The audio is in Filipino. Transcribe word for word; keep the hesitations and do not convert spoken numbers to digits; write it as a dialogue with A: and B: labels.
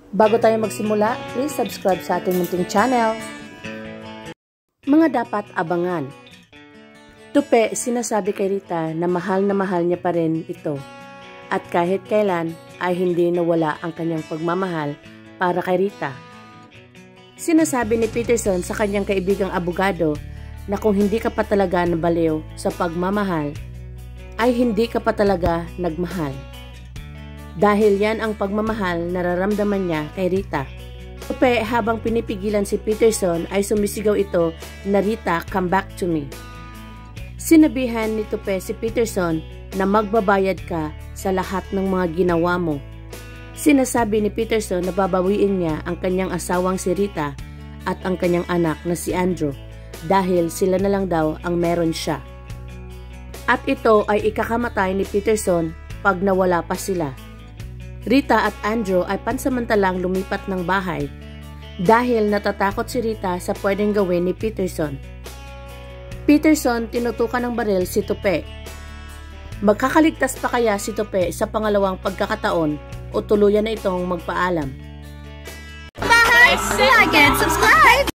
A: Bago tayo magsimula, please subscribe sa ating munting channel. Mga dapat abangan. Tupe, sinasabi kay Rita na mahal na mahal niya pa rin ito. At kahit kailan ay hindi nawala ang kanyang pagmamahal para kay Rita. Sinasabi ni Peterson sa kanyang kaibigang abogado na kung hindi ka pa talaga nabaliw sa pagmamahal, ay hindi ka pa talaga nagmahal. Dahil yan ang pagmamahal na nararamdaman niya kay Rita. Tupe, habang pinipigilan si Peterson ay sumisigaw ito na Rita, come back to me. Sinabihan ni Tupe si Peterson na magbabayad ka sa lahat ng mga ginawa mo. Sinasabi ni Peterson na babawiin niya ang kanyang asawang si Rita at ang kanyang anak na si Andrew dahil sila na lang daw ang meron siya. At ito ay ikakamatay ni Peterson pag nawala pa sila. Rita at Andrew ay pansamantalang lumipat ng bahay dahil natatakot si Rita sa pwedeng gawin ni Peterson. Peterson tinutukan ng baril si Tupe. Magkakaligtas pa kaya si Tupe sa pangalawang pagkakataon o tuluyan na itong magpaalam?
B: Bye! Like and subscribe!